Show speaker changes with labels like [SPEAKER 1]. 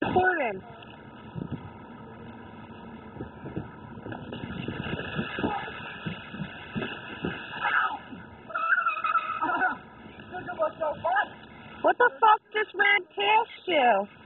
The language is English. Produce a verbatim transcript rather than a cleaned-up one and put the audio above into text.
[SPEAKER 1] Report him. What the fuck just ran past you?